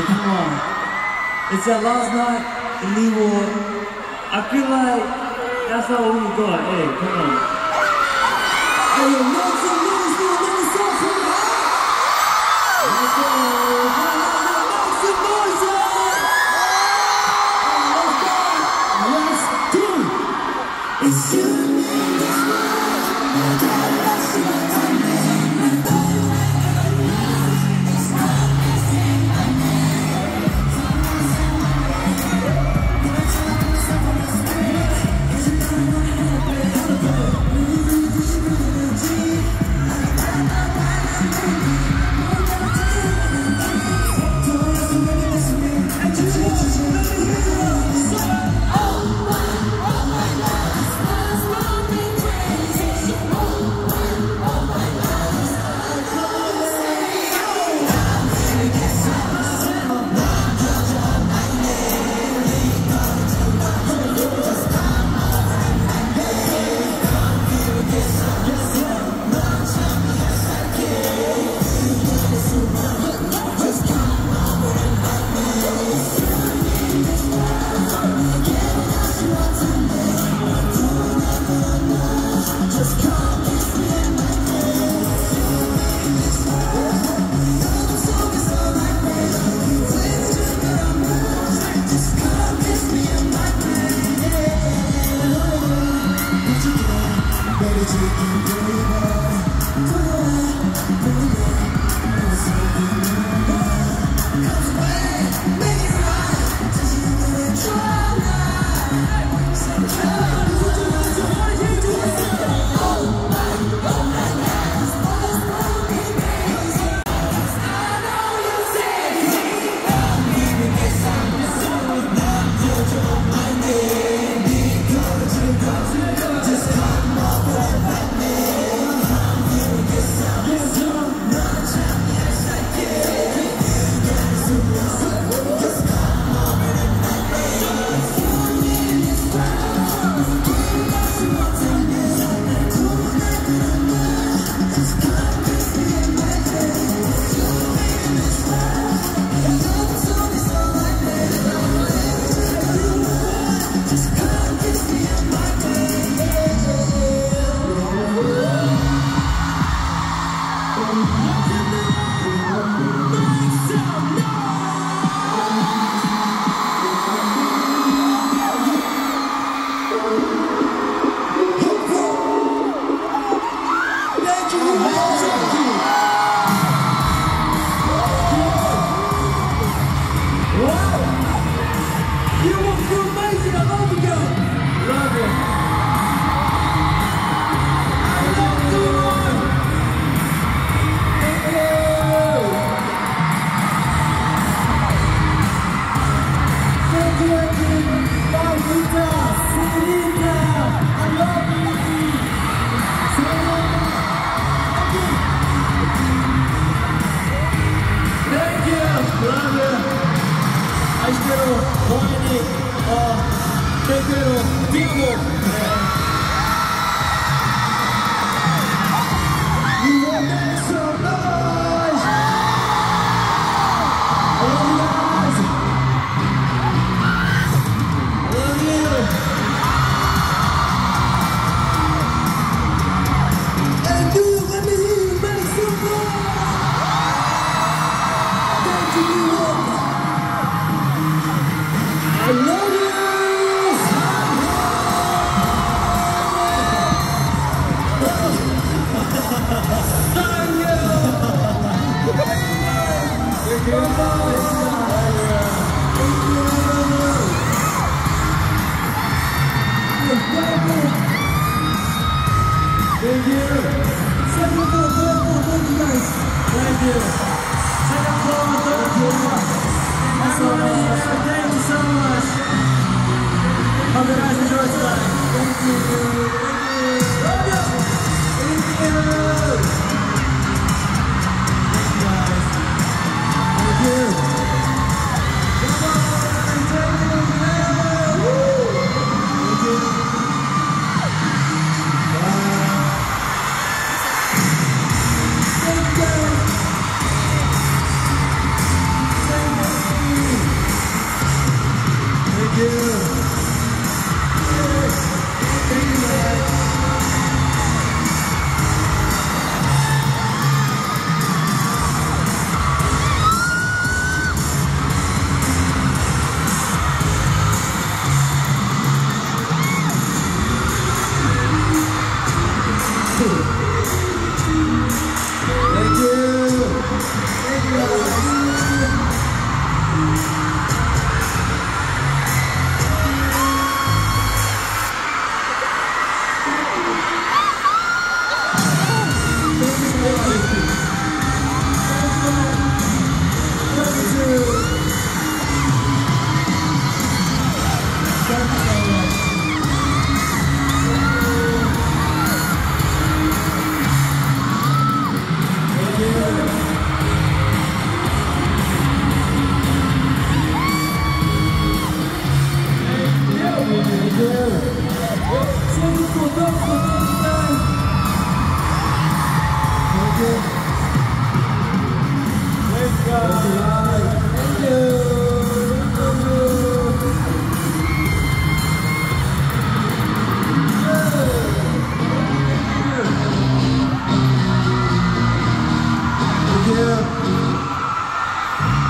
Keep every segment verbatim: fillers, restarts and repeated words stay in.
Oh, come on. It's that last night in Leeward. I feel like that's not all we got. Hey, come on. Hey, yo, make some noise for another song from the heart. Let's go. Make some noise, y'all. Let's go. It's you in this world. I gotta ask you what I mean.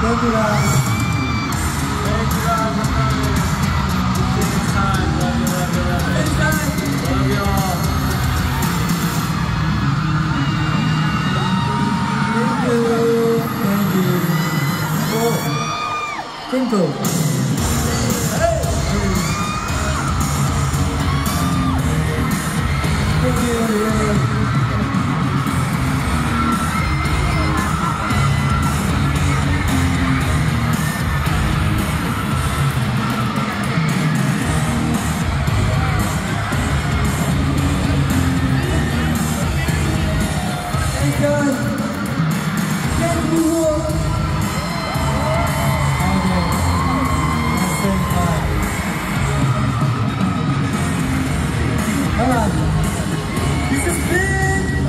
Thank you guys. Thank you guys for coming. Anytime. Love you, love you, love you. Anytime. Love you all. Thank you. Thank you. Oh, Twinkle. Hey. Thank you. Yeah. This has been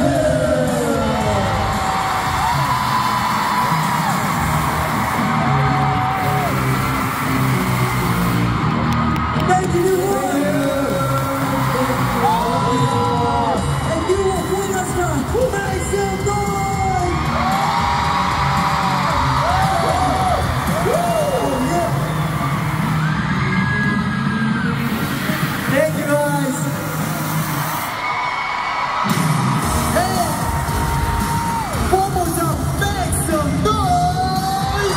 thank you. And you will bring us now. Who makes some noise? Thank you guys. Hey, one more time, make some noise.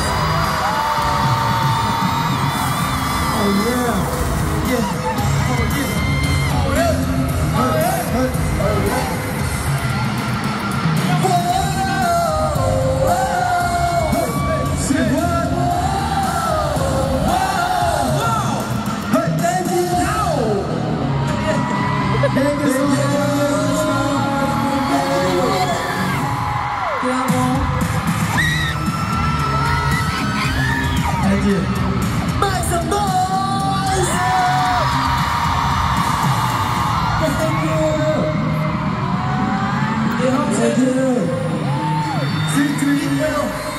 Oh yeah, yeah, oh yeah, oh yeah, oh yeah, oh yeah. Whoa, whoa, say what? Whoa, whoa, hey, thank you. Thank you so much. Thank you. Make some noise! Thank you. Thank you. Three, three,